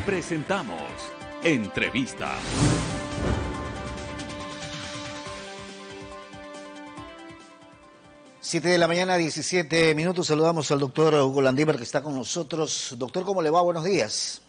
Presentamos Entrevista. Siete de la mañana, 17 minutos. Saludamos al doctor Hugo Landívar, que está con nosotros. Doctor, ¿cómo le va? Buenos días.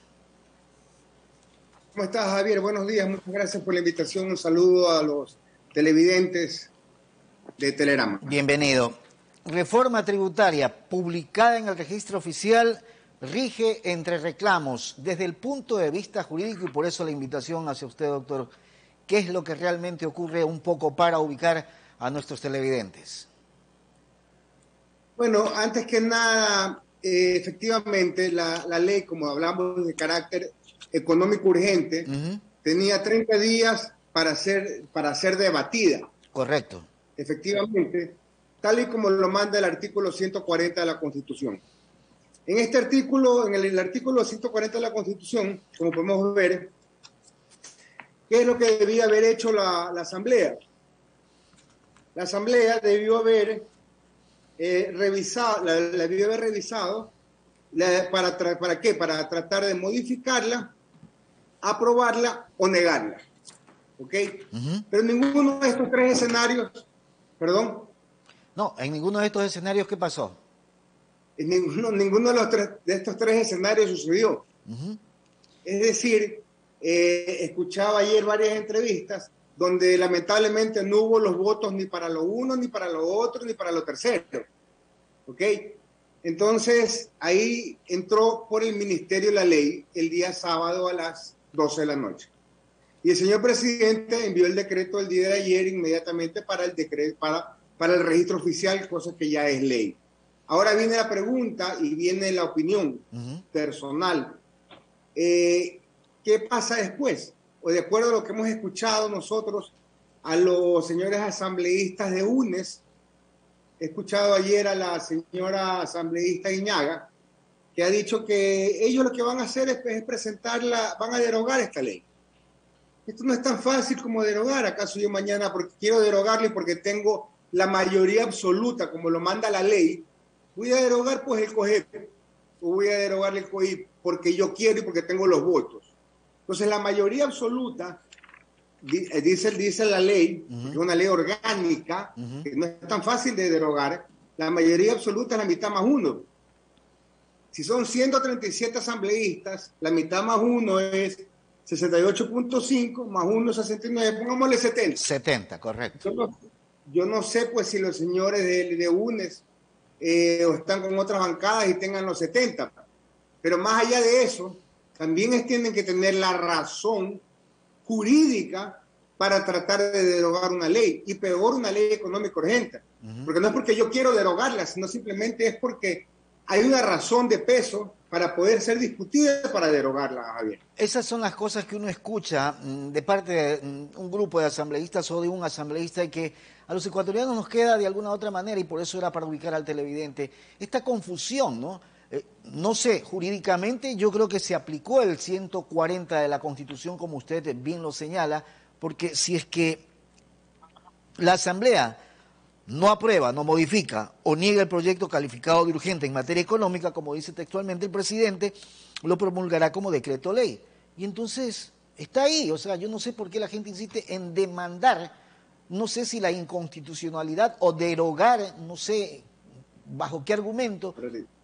¿Cómo estás, Javier? Buenos días. Muchas gracias por la invitación. Un saludo a los televidentes de Telerama. Bienvenido. Reforma tributaria publicada en el registro oficial rige entre reclamos desde el punto de vista jurídico, y por eso la invitación hacia usted, doctor. ¿Qué es lo que realmente ocurre un poco para ubicar a nuestros televidentes? Bueno, antes que nada, efectivamente, la ley, como hablamos de carácter económico urgente, tenía 30 días para ser debatida. Correcto. Efectivamente, tal y como lo manda el artículo 140 de la Constitución. En este artículo, en el artículo 140 de la Constitución, como podemos ver, ¿qué es lo que debía haber hecho la Asamblea? La Asamblea debió haber revisado ¿para qué? Para tratar de modificarla, aprobarla o negarla. ¿Ok? Pero ninguno de estos tres escenarios, perdón. No, en ninguno de estos escenarios, ¿qué pasó? En ninguno de estos tres escenarios sucedió. Es decir, escuchaba ayer varias entrevistas donde lamentablemente no hubo los votos ni para lo uno, ni para lo otro, ni para lo tercero. ¿Ok? Entonces, ahí entró por el Ministerio la ley el día sábado a las 12 de la noche. Y el señor presidente envió el decreto el día de ayer inmediatamente para el registro oficial, cosa que ya es ley. Ahora viene la pregunta y viene la opinión personal. ¿Qué pasa después? O de acuerdo a lo que hemos escuchado nosotros a los señores asambleístas de UNES, he escuchado ayer a la señora asambleísta Iñaga, que ha dicho que ellos lo que van a hacer es van a derogar esta ley. Esto no es tan fácil como derogar. ¿Acaso yo mañana, porque quiero derogarle porque tengo la mayoría absoluta, como lo manda la ley, voy a derogar pues el COGEP, o voy a derogarle el COIP porque yo quiero y porque tengo los votos? Entonces la mayoría absoluta, dice la ley, que es una ley orgánica, que no es tan fácil de derogar, la mayoría absoluta es la mitad más uno. Si son 137 asambleístas, la mitad más uno es 68.5, más uno 69, pongámosle 70. 70, correcto. Yo no sé pues si los señores de UNES o están con otras bancadas y tengan los 70, pero más allá de eso, también tienen que tener la razón jurídica para tratar de derogar una ley, y peor una ley económica urgente, porque no es porque yo quiero derogarla, sino simplemente es porque hay una razón de peso para poder ser discutida para derogarla, Javier. Esas son las cosas que uno escucha de parte de un grupo de asambleístas o de un asambleísta, y que a los ecuatorianos nos queda de alguna u otra manera, y por eso era para ubicar al televidente esta confusión, ¿no? No sé, jurídicamente yo creo que se aplicó el 140 de la Constitución, como usted bien lo señala, porque si es que la Asamblea no aprueba, no modifica o niega el proyecto calificado de urgente en materia económica, como dice textualmente el presidente, lo promulgará como decreto ley. Y entonces está ahí. O sea, yo no sé por qué la gente insiste en demandar, no sé si la inconstitucionalidad o derogar, no sé bajo qué argumento.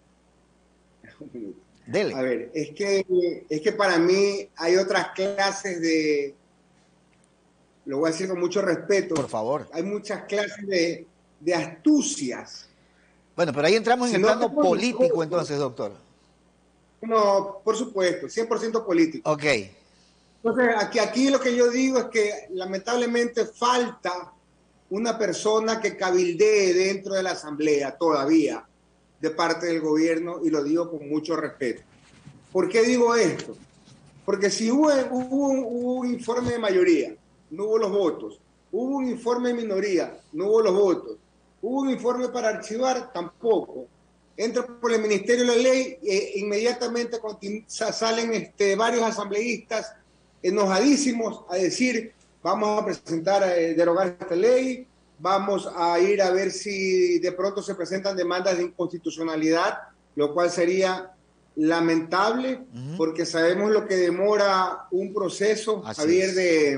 Dele. A ver, es que para mí hay otras clases de, lo voy a decir con mucho respeto. Por favor. Hay muchas clases de astucias. Bueno, pero ahí entramos en el plano político entonces, doctor. No, por supuesto, 100% político. Ok. Entonces, aquí lo que yo digo es que lamentablemente falta una persona que cabildee dentro de la Asamblea todavía, de parte del gobierno, y lo digo con mucho respeto. ¿Por qué digo esto? Porque si hubo un informe de mayoría, no hubo los votos. Hubo un informe de minoría, no hubo los votos. Hubo un informe para archivar, tampoco. Entra por el Ministerio de la Ley, inmediatamente salen varios asambleístas enojadísimos a decir: vamos a presentar, derogar esta ley, vamos a ir a ver si de pronto se presentan demandas de inconstitucionalidad, lo cual sería lamentable, porque sabemos lo que demora un proceso, Javier,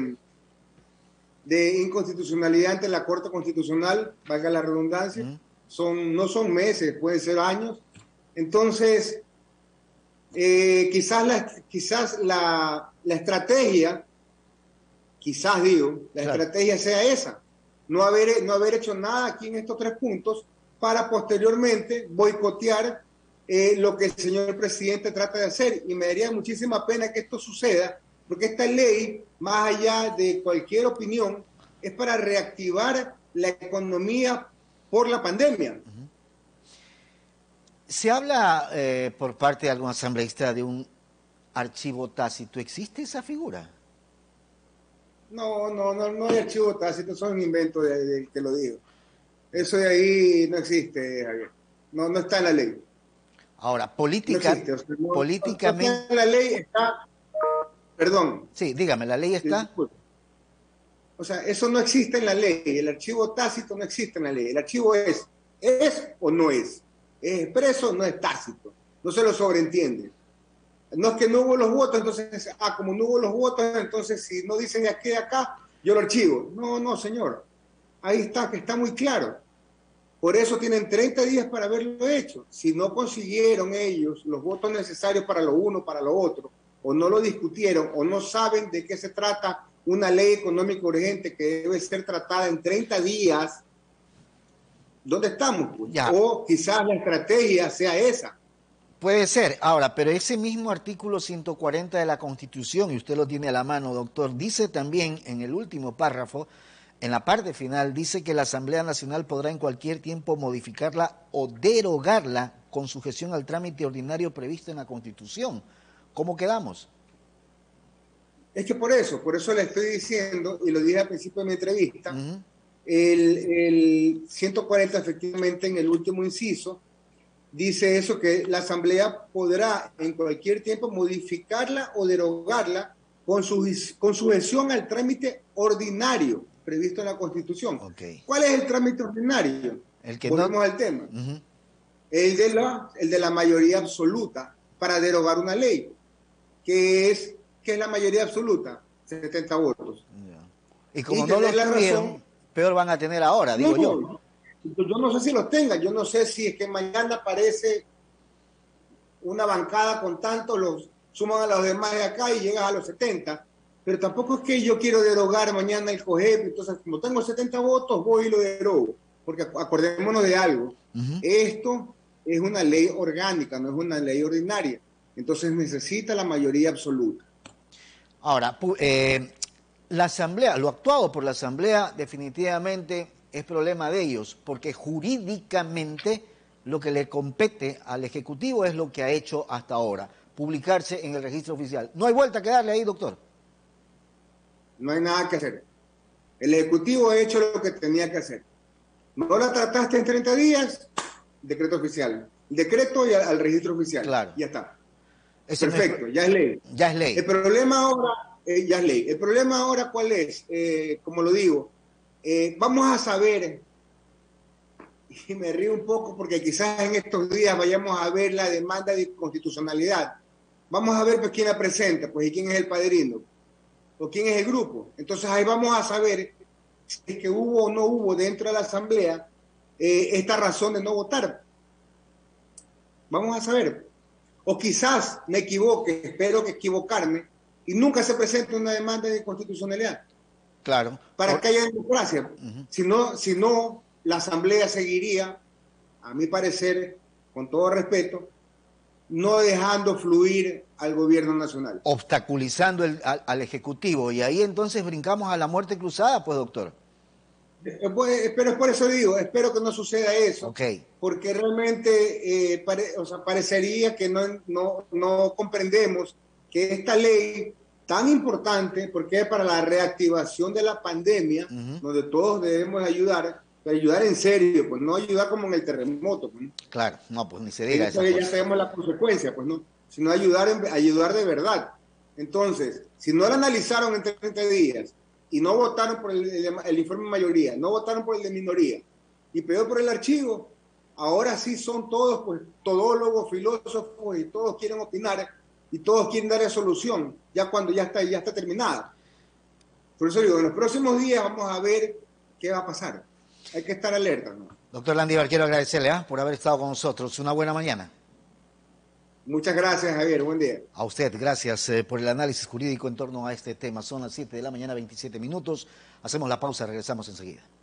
de inconstitucionalidad ante la Corte Constitucional, valga la redundancia. No son meses, pueden ser años. Entonces, quizás la estrategia, estrategia sea esa, no haber hecho nada aquí en estos 3 puntos para posteriormente boicotear lo que el señor presidente trata de hacer. Y me daría muchísima pena que esto suceda, porque esta ley, más allá de cualquier opinión, es para reactivar la economía por la pandemia. Se habla por parte de algún asambleísta de un archivo tácito. ¿Existe esa figura? No hay archivo tácito, eso es un invento de que lo digo. Eso de ahí no existe, Javier. No está en la ley. Ahora, políticamente... No en la ley está... Perdón. Sí, dígame, ¿la ley está? O sea, eso no existe en la ley. El archivo tácito no existe en la ley. El archivo es o no es. Es expreso, no es tácito. No se lo sobreentiende. No es que no hubo los votos, entonces, como no hubo los votos, entonces si no dicen aquí de acá, yo lo archivo. No, señor. Ahí está, que está muy claro. Por eso tienen 30 días para haberlo hecho. Si no consiguieron ellos los votos necesarios para lo uno, para lo otro, o no lo discutieron, o no saben de qué se trata una ley económica urgente que debe ser tratada en 30 días, ¿dónde estamos? Pues? O quizás la estrategia sea esa. Puede ser. Ahora, pero ese mismo artículo 140 de la Constitución, y usted lo tiene a la mano, doctor, dice también en el último párrafo, en la parte final, dice que la Asamblea Nacional podrá en cualquier tiempo modificarla o derogarla con sujeción al trámite ordinario previsto en la Constitución. ¿Cómo quedamos? Es que por eso le estoy diciendo, y lo dije al principio de mi entrevista, el 140 efectivamente en el último inciso, dice eso, que la Asamblea podrá en cualquier tiempo modificarla o derogarla con sujeción al trámite ordinario previsto en la Constitución. Okay. ¿Cuál es el trámite ordinario? Volvemos al tema. El de la mayoría absoluta para derogar una ley. ¿Qué es la mayoría absoluta? 70 votos. Y como no los tuvieron, peor van a tener ahora, digo yo. Yo no sé si los tengan, yo no sé si es que mañana aparece una bancada con tantos, los suman a los demás de acá y llegas a los 70, pero tampoco es que yo quiero derogar mañana el COGEP, entonces como tengo 70 votos voy y lo derogo, porque acordémonos de algo, esto es una ley orgánica, no es una ley ordinaria, entonces necesita la mayoría absoluta. Ahora, la Asamblea, lo actuado por la Asamblea definitivamente es problema de ellos, porque jurídicamente lo que le compete al Ejecutivo es lo que ha hecho hasta ahora, publicarse en el registro oficial. ¿No hay vuelta que darle ahí, doctor? No hay nada que hacer. El Ejecutivo ha hecho lo que tenía que hacer. No la trataste en 30 días, decreto oficial. Decreto y al registro oficial. Claro. Ya está. Eso perfecto, ya es ley. Ya es ley. El problema ahora, ya es ley. El problema ahora, ¿cuál es? Como lo digo, vamos a saber, y me río un poco porque quizás en estos días vayamos a ver la demanda de constitucionalidad. Vamos a ver pues, quién la presenta, pues, y quién es el padrino, o quién es el grupo. Entonces ahí vamos a saber si es que hubo o no hubo dentro de la Asamblea esta razón de no votar. Vamos a saber. O quizás me equivoque, espero que equivocarme, y nunca se presente una demanda de constitucionalidad. Claro. Para que haya democracia. Si no, la Asamblea seguiría, a mi parecer, con todo respeto, no dejando fluir al gobierno nacional. Obstaculizando al Ejecutivo. Y ahí entonces brincamos a la muerte cruzada, pues, doctor. Pero por eso digo, espero que no suceda eso. Okay. Porque realmente parecería que no comprendemos que esta ley tan importante, porque es para la reactivación de la pandemia, donde todos debemos ayudar en serio, pues no ayudar como en el terremoto. Pues, ¿no? Claro, no, pues ni se diga eso. Ya sabemos la consecuencia, pues no, sino ayudar de verdad. Entonces, si no la analizaron en 30 días y no votaron por el informe de mayoría, no votaron por el de minoría, y peor por el archivo, ahora sí son todos pues todólogos, filósofos y todos quieren opinar y todos quieren dar solución, ya cuando ya está terminada. Por eso digo, en los próximos días vamos a ver qué va a pasar. Hay que estar alerta, ¿no? Doctor Landívar, quiero agradecerle por haber estado con nosotros. Una buena mañana. Muchas gracias, Javier. Buen día. A usted, gracias por el análisis jurídico en torno a este tema. Son las 7 de la mañana, 27 minutos. Hacemos la pausa, regresamos enseguida.